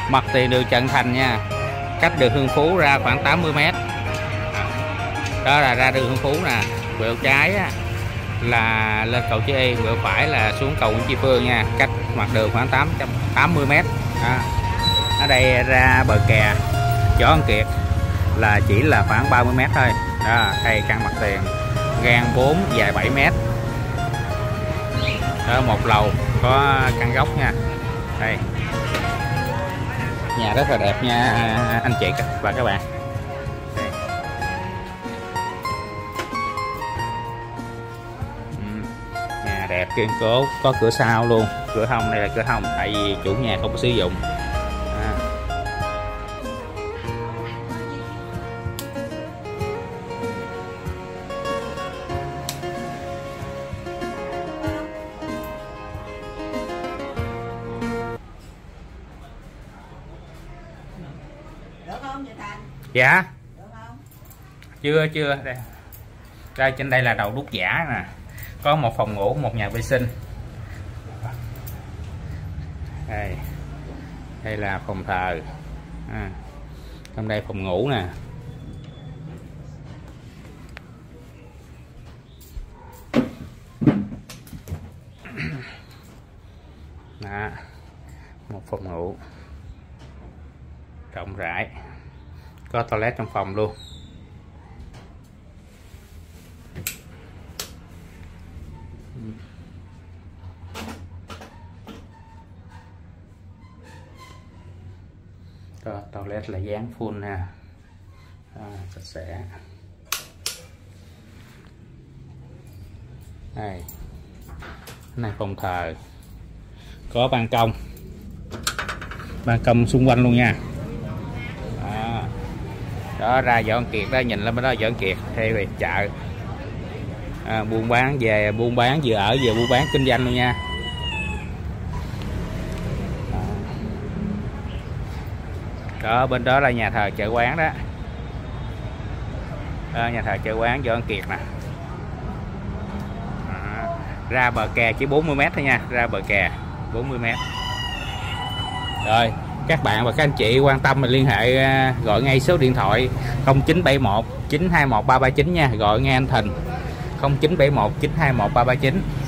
Mặt tiền đường Trần Thành nha, cách đường Hưng Phú ra khoảng 80 m. Đó là ra đường Hưng Phú nè, quẹo trái á, là lên cầu Chữ Y, quẹo phải là xuống cầu Nguyễn Tri Phương nha, cách mặt đường khoảng 80 m. Ở đây ra bờ kè Võ Văn Kiệt là chỉ là khoảng 30 m thôi. Đó, đây căn mặt tiền gan 4 dài 7 m. Đó, một lầu có căn góc nha. Đây, nhà rất là đẹp nha anh chị và các bạn. Đây. Nhà đẹp kiên cố, có cửa sau luôn. Cửa hông này là cửa hông, tại vì chủ nhà không có sử dụng. Được không vậy Thành? Dạ. Được không? Chưa đây. Đây trên đây là đầu đúc giả nè. Có một phòng ngủ, một nhà vệ sinh. Đây là phòng thờ. Trong đây phòng ngủ nè. Đó, một phòng ngủ rộng rãi, có toilet trong phòng luôn. Đó, toilet là dán full nè, sạch sẽ. Đây, cái này phòng thờ, có ban công xung quanh luôn nha. Đó, ra Võ Văn Kiệt đó, nhìn lên bên đó Võ Văn Kiệt hay về chợ, buôn bán vừa ở vừa buôn bán kinh doanh luôn nha. Đó, bên đó là nhà thờ chợ quán đó. Đó, nhà thờ chợ quán Võ Văn Kiệt nè. Ra bờ kè chỉ 40 m thôi nha, ra bờ kè 40 m. Rồi, các bạn và các anh chị quan tâm mình liên hệ gọi ngay số điện thoại 0971 921 339 nha, gọi ngay anh Thìn 0971 921 339.